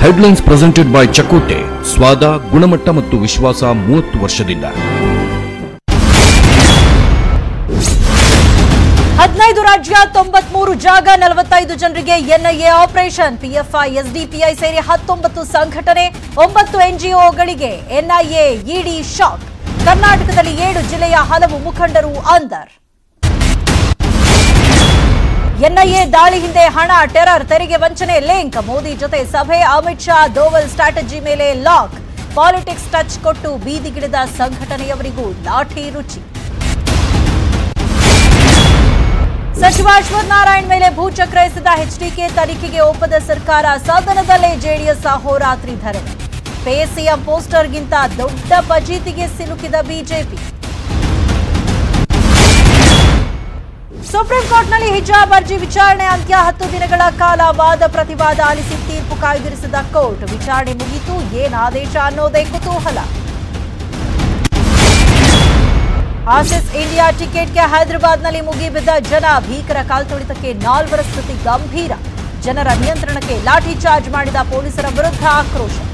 Headlines presented by ಚಕೋಟೆ. ಸ್ವಾದ, ಗುಣಮಟ್ಟ ಮತ್ತು ವಿಶ್ವಾಸ 30 ವರ್ಷದಿಂದ. 15 ರಾಜ್ಯ 93 ಜಾಗ 45 ಜನರಿಗೆ ಎನ್ಐಎ ಆಪರೇಷನ್. ಪಿಎಫ್ಐ, ಎಸ್ಡಿಪಿಐ ಸೇರಿ 19 ಸಂಘಟನೆ, 9 ಎನ್ಜಿಒಗಳಿಗೆ ಎನ್ಐಎ ಇಡಿ ಶಾಕ್. ಕರ್ನಾಟಕದಲ್ಲಿ 7 ಜಿಲ್ಲೆಯ ಹಲವು ಮುಖಂಡರು ಅಂದರ್. ಎನ್ಐಎ ದಾಳಿ ಹಿಂದೆ ಹಣ, ಟೆರರ್, ತೆರಿಗೆ ವಂಚನೆ ಲಿಂಕ್. ಮೋದಿ ಜೊತೆ ಸಭೆ, ಅಮಿತ್ ಶಾ ಡೋವಲ್ ಸ್ಟ್ರಾಟಜಿ ಮೇಲೆ ಲಾಕ್. ಪಾಲಿಟಿಕ್ಸ್ ಟಚ್ ಕೊಟ್ಟು ಬೀದಿಗಿಳಿದ ಸಂಘಟನೆಯವರಿಗೂ ಲಾಠಿ ರುಚಿ. ಸಚಿವ ಅಶ್ವಥ್ ನಾರಾಯಣ್ ಮೇಲೆ ಭೂಚಕ್ರ ಎಸೆದ ಎಚ್ಡಿಕೆ ತನಿಖೆಗೆ ಒಪ್ಪದ ಸರ್ಕಾರ. ಸದನದಲ್ಲೇ ಜೆಡಿಎಸ್ ಹೋರಾತ್ರಿ ಧರಣಿ. ಪೇ ಸಿಎಂ ಪೋಸ್ಟರ್ಗಿಂತ ದೊಡ್ಡ ಫಜೀತಿಗೆ ಸಿಲುಕಿದ ಬಿಜೆಪಿ. ಸುಪ್ರೀಂ ಕೋರ್ಟ್ನಲ್ಲಿ ಹಿಜಾಬ್ ಅರ್ಜಿ ವಿಚಾರಣೆ ಅಂತ್ಯ. 10 ದಿನಗಳ ಕಾಲ ವಾದ ಪ್ರತಿವಾದ ಆಲಿಸಿ ತೀರ್ಪು ಕಾಯ್ದಿರಿಸಿದ ಕೋರ್ಟ್. ವಿಚಾರಣೆ ಮುಗಿತು, ಏನ್ ಆದೇಶ ಅನ್ನೋದೇ ಕುತೂಹಲ. ಆಸಿಸ್ ಇಂಡಿಯಾ ಟಿಕೆಟ್ಗೆ ಹೈದರಾಬಾದ್ನಲ್ಲಿ ಮುಗಿಬಿದ್ದ ಜನ. ಭೀಕರ ಕಾಲ್ತುಳಿತಕ್ಕೆ 4 ಸ್ಥಿತಿ ಗಂಭೀರ. ಜನರ ನಿಯಂತ್ರಣಕ್ಕೆ ಲಾಠಿ ಚಾರ್ಜ್ ಮಾಡಿದ ಪೊಲೀಸರ ವಿರುದ್ಧ ಆಕ್ರೋಶ.